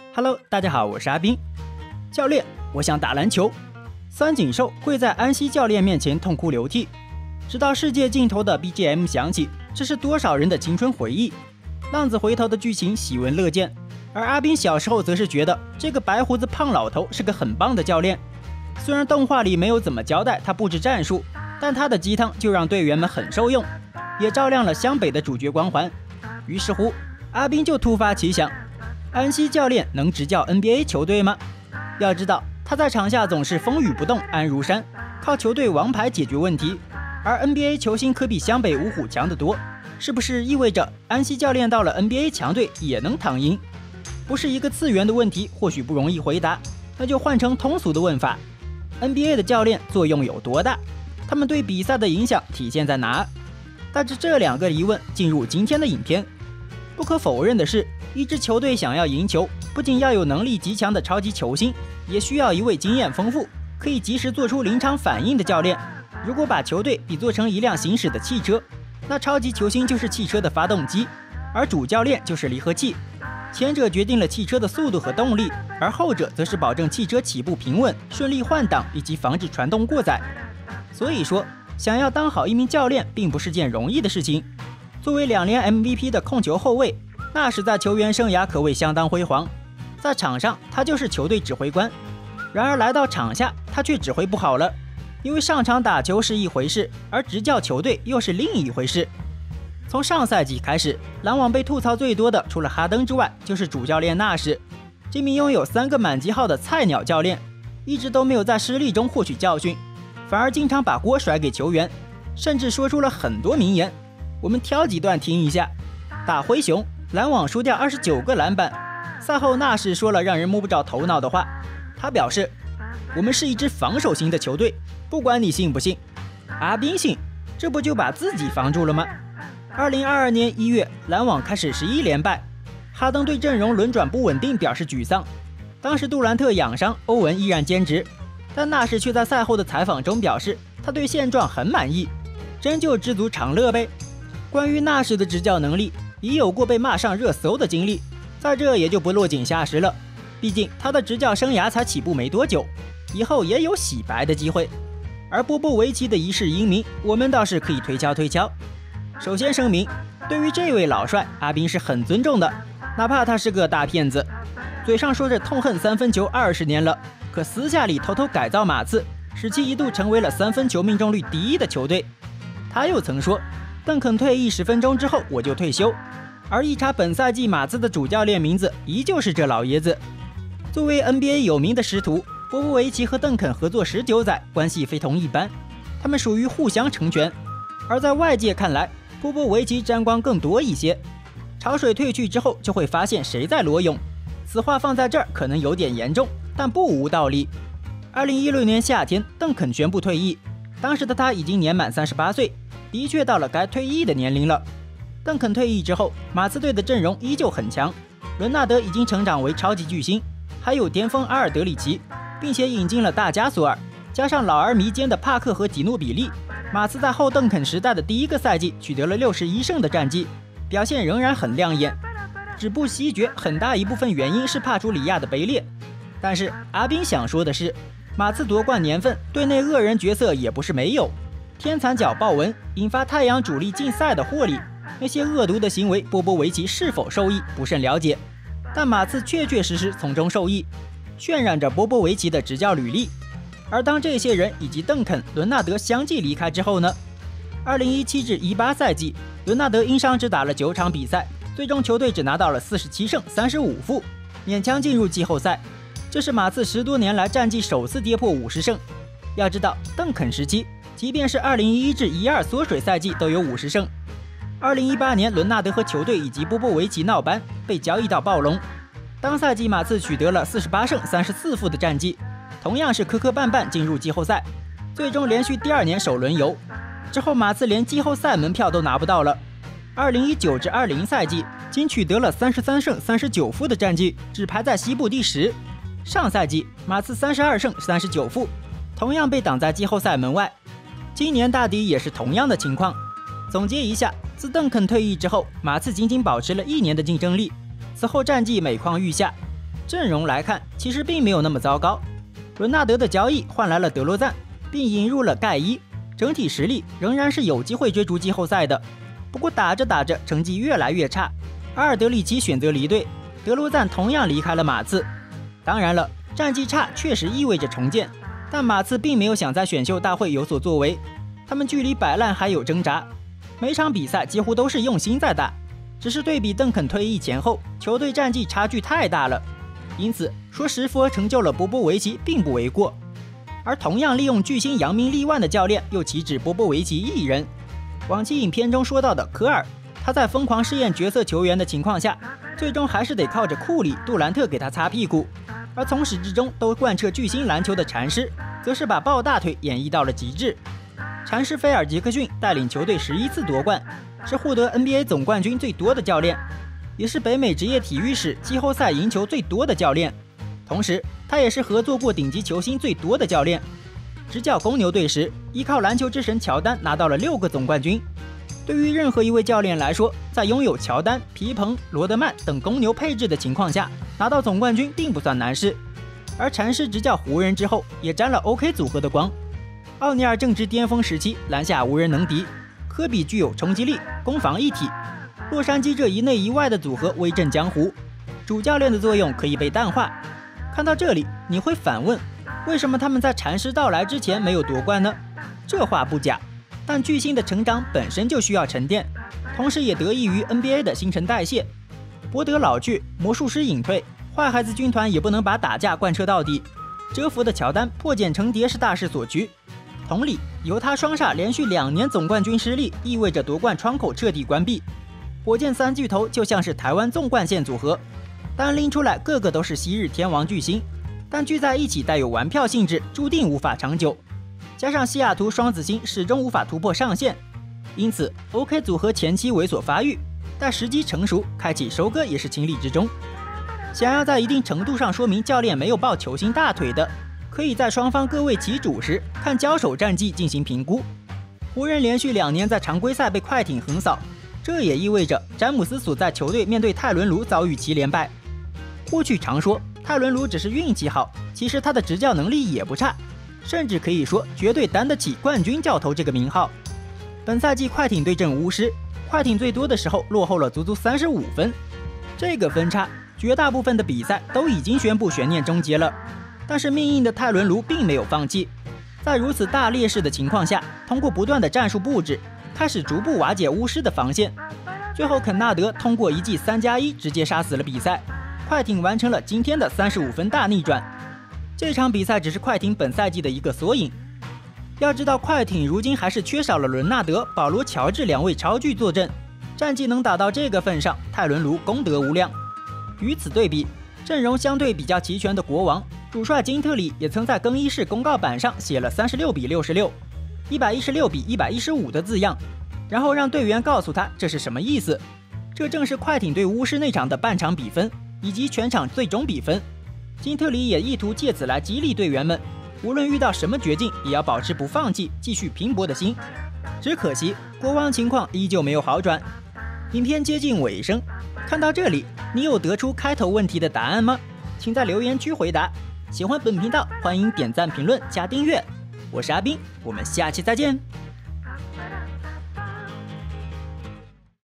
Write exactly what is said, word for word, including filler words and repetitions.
Hello， 大家好，我是阿斌。教练，我想打篮球。三井寿跪在安西教练面前痛哭流涕，直到世界尽头的 B G M 响起，这是多少人的青春回忆。浪子回头的剧情喜闻乐见，而阿斌小时候则是觉得这个白胡子胖老头是个很棒的教练。虽然动画里没有怎么交代他布置战术，但他的鸡汤就让队员们很受用，也照亮了湘北的主角光环。于是乎，阿斌就突发奇想，安西教练能执教 N B A 球队吗？要知道他在场下总是风雨不动安如山，靠球队王牌解决问题，而 N B A 球星可比湘北五虎强得多，是不是意味着安西教练到了 N B A 强队也能躺赢？不是一个次元的问题，或许不容易回答，那就换成通俗的问法， N B A 的教练作用有多大？他们对比赛的影响体现在哪？带着这两个疑问进入今天的影片。不可否认的是，一支球队想要赢球，不仅要有能力极强的超级球星，也需要一位经验丰富、可以及时做出临场反应的教练。如果把球队比作成一辆行驶的汽车，那超级球星就是汽车的发动机，而主教练就是离合器。前者决定了汽车的速度和动力，而后者则是保证汽车起步平稳、顺利换挡以及防止传动过载。所以说，想要当好一名教练并不是件容易的事情。作为两连 M V P 的控球后卫，纳什在球员生涯可谓相当辉煌。在场上，他就是球队指挥官；然而来到场下，他却指挥不好了，因为上场打球是一回事，而执教球队又是另一回事。从上赛季开始，篮网被吐槽最多的，除了哈登之外，就是主教练纳什。这名拥有三个满级号的菜鸟教练，一直都没有在失利中获取教训，反而经常把锅甩给球员，甚至说出了很多名言。我们挑几段听一下。打灰熊，篮网输掉二十九个篮板。赛后纳什说了让人摸不着头脑的话，他表示，我们是一支防守型的球队，不管你信不信。阿宾信，这不就把自己防住了吗？二零二二年一月，篮网开始十一连败，哈登对阵容轮转不稳定表示沮丧。当时杜兰特养伤，欧文依然兼职，但纳什却在赛后的采访中表示，他对现状很满意，真就知足常乐呗。关于纳什的执教能力，已有过被骂上热搜的经历，在这也就不落井下石了。毕竟他的执教生涯才起步没多久，以后也有洗白的机会。而波波维奇的一世英名，我们倒是可以推敲推敲。首先声明，对于这位老帅，阿宾是很尊重的，哪怕他是个大骗子，嘴上说着痛恨三分球二十年了，可私下里偷偷改造马刺，使其一度成为了三分球命中率第一的球队。他又曾说，邓肯退役十分钟之后我就退休，而一查本赛季马刺的主教练名字，依旧是这老爷子。作为 N B A 有名的师徒，波波维奇和邓肯合作十九载，关系非同一般，他们属于互相成全。而在外界看来，波波维奇沾光更多一些。潮水退去之后，就会发现谁在裸泳。此话放在这儿可能有点严重，但不无道理。二零一六年夏天，邓肯宣布退役，当时的他已经年满三十八岁。的确到了该退役的年龄了。邓肯退役之后，马刺队的阵容依旧很强，伦纳德已经成长为超级巨星，还有巅峰阿尔德里奇，并且引进了大加索尔，加上老而弥坚的帕克和吉诺比利。马刺在后邓肯时代的第一个赛季取得了六十一胜的战绩，表现仍然很亮眼。止步西决很大一部分原因是帕楚里亚的卑劣，但是阿宾想说的是，马刺夺冠年份队内恶人角色也不是没有。天残角豹纹引发太阳主力禁赛的霍里，那些恶毒的行为，波波维奇是否受益不甚了解，但马刺确确实实从中受益，渲染着波波维奇的执教履历。而当这些人以及邓肯、伦纳德相继离开之后呢？二零一七至一八赛季，伦纳德因伤只打了九场比赛，最终球队只拿到了四十七胜三十五负，勉强进入季后赛。这是马刺十多年来战绩首次跌破五十胜。要知道，邓肯时期即便是二零一一至一二缩水赛季都有五十胜。二零一八年，伦纳德和球队以及波波维奇闹掰，被交易到暴龙。当赛季马刺取得了四十八胜三十四负的战绩，同样是磕磕绊绊进入季后赛，最终连续第二年首轮游。之后马刺连季后赛门票都拿不到了。二零一九至二零赛季仅取得了三十三胜三十九负的战绩，只排在西部第十。上赛季马刺三十二胜三十九负，同样被挡在季后赛门外。今年大抵也是同样的情况。总结一下，自邓肯退役之后，马刺仅仅保持了一年的竞争力，此后战绩每况愈下。 阵容来看，其实并没有那么糟糕。伦纳德的交易换来了德罗赞，并引入了盖伊，整体实力仍然是有机会追逐季后赛的。不过打着打着，成绩越来越差，阿尔德里奇选择离队，德罗赞同样离开了马刺。当然了，战绩差确实意味着重建，但马刺并没有想在选秀大会有所作为，他们距离摆烂还有挣扎，每场比赛几乎都是用心在打，只是对比邓肯退役前后，球队战绩差距太大了，因此说石佛成就了波波维奇并不为过。而同样利用巨星扬名立万的教练又岂止波波维奇一人？往期影片中说到的科尔，他在疯狂试验角色球员的情况下，最终还是得靠着库里、杜兰特给他擦屁股。而从始至终都贯彻巨星篮球的禅师，则是把抱大腿演绎到了极致。禅师菲尔杰克逊带领球队十一次夺冠，是获得 N B A 总冠军最多的教练，也是北美职业体育史季后赛赢球最多的教练。同时，他也是合作过顶级球星最多的教练。执教公牛队时，依靠篮球之神乔丹拿到了六个总冠军。对于任何一位教练来说，在拥有乔丹、皮蓬、罗德曼等公牛配置的情况下，拿到总冠军并不算难事。而禅师执教湖人之后，也沾了 O K 组合的光。奥尼尔正值巅峰时期，篮下无人能敌；科比具有冲击力，攻防一体。洛杉矶这一内一外的组合威震江湖，主教练的作用可以被淡化。看到这里，你会反问，为什么他们在禅师到来之前没有夺冠呢？这话不假，但巨星的成长本身就需要沉淀，同时也得益于 N B A 的新陈代谢。伯德老去，魔术师隐退，坏孩子军团也不能把打架贯彻到底。蛰伏的乔丹破茧成蝶是大势所趋。同理，犹他双煞连续两年总冠军失利，意味着夺冠窗口彻底关闭。火箭三巨头就像是台湾纵贯线组合，单拎出来个个都是昔日天王巨星，但聚在一起带有玩票性质，注定无法长久。加上西雅图双子星始终无法突破上限，因此 O K 组合前期猥琐发育，待时机成熟，开启收割也是情理之中。想要在一定程度上说明教练没有抱球星大腿的，可以在双方各为其主时看交手战绩进行评估。湖人连续两年在常规赛被快艇横扫，这也意味着詹姆斯所在球队面对泰伦卢遭遇七连败。过去常说泰伦卢只是运气好，其实他的执教能力也不差，甚至可以说绝对担得起冠军教头这个名号。本赛季快艇对阵巫师，快艇最多的时候落后了足足三十五分，这个分差绝大部分的比赛都已经宣布悬念终结了。但是命硬的泰伦卢并没有放弃，在如此大劣势的情况下，通过不断的战术布置，开始逐步瓦解巫师的防线。最后肯纳德通过一记三加一直接杀死了比赛，快艇完成了今天的三十五分大逆转。这场比赛只是快艇本赛季的一个缩影。要知道，快艇如今还是缺少了伦纳德、保罗·乔治两位超巨坐镇，战绩能打到这个份上，泰伦卢功德无量。与此对比，阵容相对比较齐全的国王主帅金特里也曾在更衣室公告板上写了三十六比六十六、一百一十六比一百一十五的字样，然后让队员告诉他这是什么意思。这正是快艇对巫师那场的半场比分以及全场最终比分。金特里也意图借此来激励队员们，无论遇到什么绝境，也要保持不放弃、继续拼搏的心。只可惜国王情况依旧没有好转。影片接近尾声，看到这里，你有得出开头问题的答案吗？请在留言区回答。喜欢本频道，欢迎点赞、评论、加订阅。我是阿斌，我们下期再见。